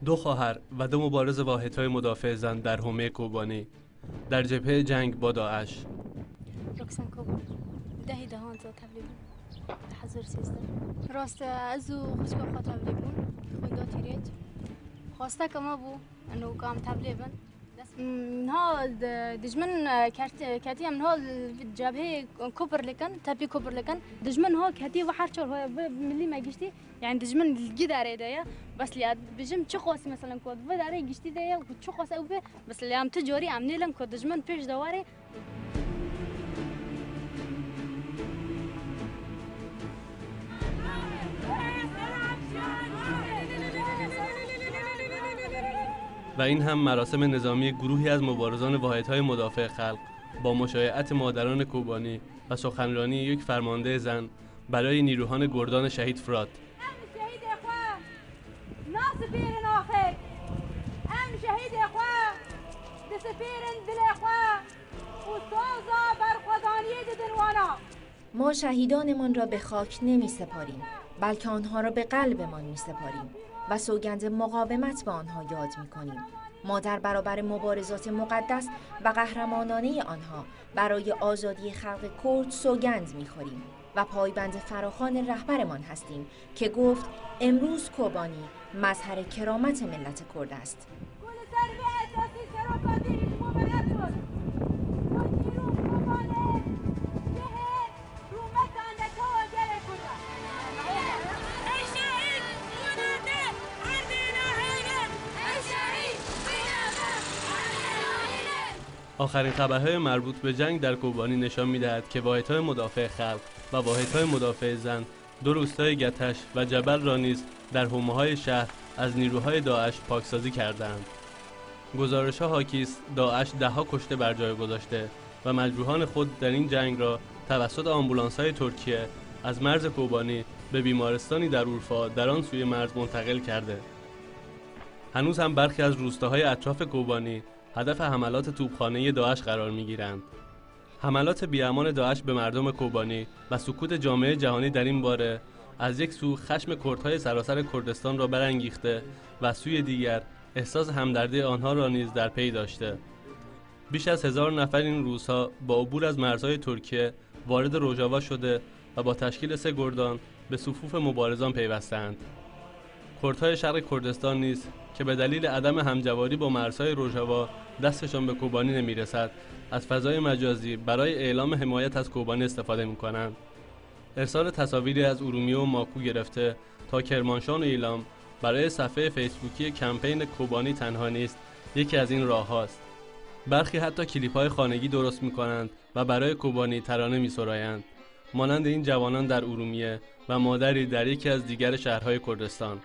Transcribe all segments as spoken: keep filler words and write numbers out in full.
دو خواهر و دو مبارز واحدهای مدافع زن در حومه کوبانی در جبهه جنگ با داعش. رکسان کوبانی دهی دهان زاد تبلیغ حضر سیزده راست از او خشکا خواه تبلیغ بون خدا تیریج خواسته کما بو انو کام تبلیغ بون نها دجمن كاتي من هو جابه كوبر لكن تبي كوبر لكن دجمن هو كاتي وحرشور هو ملي ما جشتي يعني دجمن الجدار ده بس لي بجم تشخص مثلا كود بداري جشتي ده وتشخص او بس اللي عم تجوري عم نيلم كود دجمن فيش دواري. و این هم مراسم نظامی گروهی از مبارزان واحدهای مدافع خلق با مشایعت مادران کوبانی و سخنرانی یک فرمانده زن برای نیروهان گردان شهید فرات. ام شهید اخوان ناصفیر ناخک ام شهید اخوان دسفیر دل اخوان و سوزا برخوادانی دنوانا. ما شهیدانمان را به خاک نمی سپاریم بلکه آنها را به قلبمان می سپاریم و سوگند مقاومت به آنها یاد می کنیم. ما در برابر مبارزات مقدس و قهرمانانه آنها برای آزادی خلق کرد سوگند می خوریم و پایبند فراخوان رهبرمان هستیم که گفت امروز کوبانی مظهر کرامت ملت کرد است. آخرین خبرهای مربوط به جنگ در کوبانی نشان می‌دهد که واحدهای مدافع خلق و واحدهای مدافع زن دو روستای گتش و جبل را نیز در حومه‌های شهر از نیروهای داعش پاکسازی کردند. گزارش‌ها حاکی است داعش ده‌ها کشته بر جای گذاشته و مجروحان خود در این جنگ را توسط آمبولانس‌های ترکیه از مرز کوبانی به بیمارستانی در اورفا در آن سوی مرز منتقل کرده. هنوز هم برخی از روستاهای اطراف کوبانی هدف حملات توپخانه داعش قرار می‌گیرند. حملات بی‌امان داعش به مردم کوبانی و سکوت جامعه جهانی در این باره از یک سو خشم کردهای سراسر کردستان را برانگیخته و سوی دیگر احساس همدردی آنها را نیز در پی داشته. بیش از هزار نفر این روزها با عبور از مرزهای ترکیه وارد روژاوا شده و با تشکیل سه گردان به صفوف مبارزان پیوستند. کردهای شرق کردستان نیز که به دلیل عدم همجواری با مرزهای روژاوا دستشان به کوبانی نمیرسد از فضای مجازی برای اعلام حمایت از کوبانی استفاده میکنند. ارسال تصاویری از ارومیه و ماکو گرفته تا کرمانشاه و ایلام برای صفحه فیسبوکی کمپین کوبانی تنها نیست یکی از این راه هاست. برخی حتی کلیپ های خانگی درست میکنند و برای کوبانی ترانه میسرایند مانند این جوانان در ارومیه و مادری در یکی از دیگر شهرهای کردستان.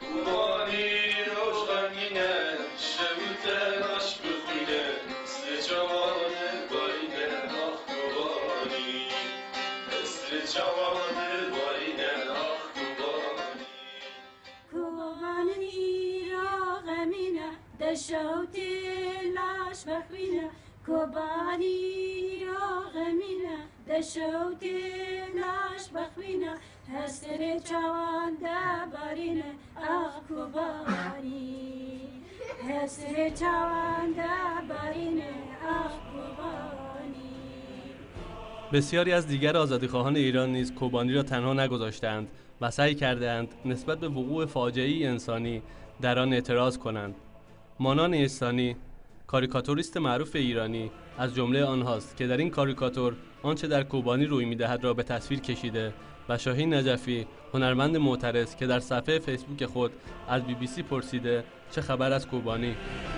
دشوتی لاش بخوینه کوبانی را غمینه دشوتی لاش بخوینه هستر جوان دبارینه آخ کوبانی هستر جوان دبارینه آخ کوبانی. بسیاری از دیگر آزادیخواهان ایران نیز کوبانی را تنها نگذاشتند و سعی کردند نسبت به وقوع فاجعه‌ای انسانی در آن اعتراض کنند. مانان احسانی، کاریکاتوریست معروف ایرانی، از جمله آنهاست که در این کاریکاتور آنچه در کوبانی روی می‌دهد را به تصویر کشیده و شاهین نجفی، هنرمند معترض که در صفحه فیسبوک خود از بی بی سی پرسیده چه خبر از کوبانی؟